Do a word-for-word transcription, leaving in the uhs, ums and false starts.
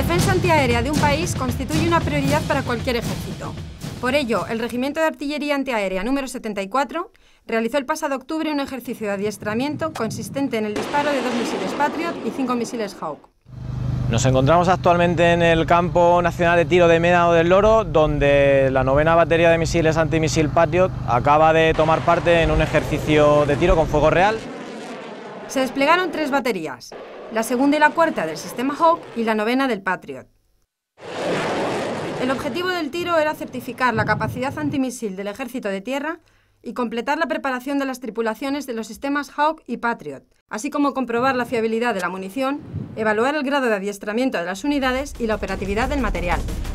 defensa antiaérea de un país constituye una prioridad para cualquier ejército. Por ello, el Regimiento de Artillería Antiaérea número setenta y cuatro realizó el pasado octubre un ejercicio de adiestramiento consistente en el disparo de dos misiles Patriot y cinco misiles Hawk. Nos encontramos actualmente en el Campo Nacional de Tiro de Médano del Loro, donde la novena batería de misiles antimisil Patriot acaba de tomar parte en un ejercicio de tiro con fuego real. Se desplegaron tres baterías, la segunda y la cuarta del sistema Hawk y la novena del Patriot. El objetivo del tiro era certificar la capacidad antimisil del Ejército de Tierra y completar la preparación de las tripulaciones de los sistemas Hawk y Patriot, así como comprobar la fiabilidad de la munición, evaluar el grado de adiestramiento de las unidades y la operatividad del material.